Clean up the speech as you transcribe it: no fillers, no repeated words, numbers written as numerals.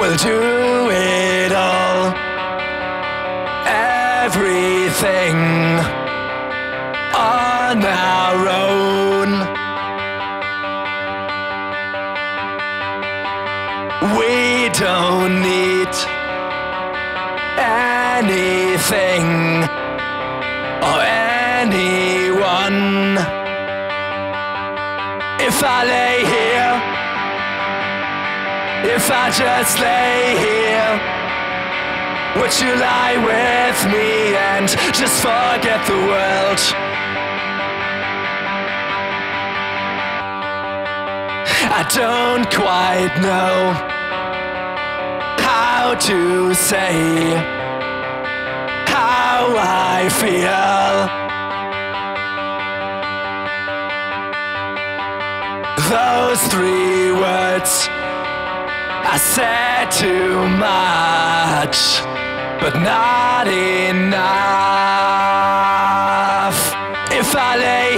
We'll do it all, everything on our own. We don't need anything or anyone. If I lay here, if I just lay here, would you lie with me and just forget the world? I don't quite know how to say how I feel. Those 3 words, I said too much, but not enough. If I lay